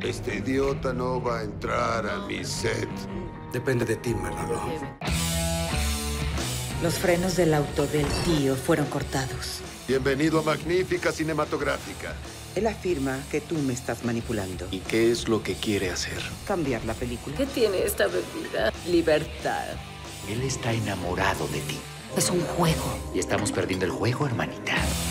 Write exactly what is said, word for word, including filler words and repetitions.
Este idiota no va a entrar a mi set. Depende de ti, Manolo. Los frenos del auto del tío fueron cortados. Bienvenido a Magnífica Cinematográfica. Él afirma que tú me estás manipulando. ¿Y qué es lo que quiere hacer? Cambiar la película. ¿Qué tiene esta bebida? Libertad. Él está enamorado de ti. Es un juego. Y estamos perdiendo el juego, hermanita.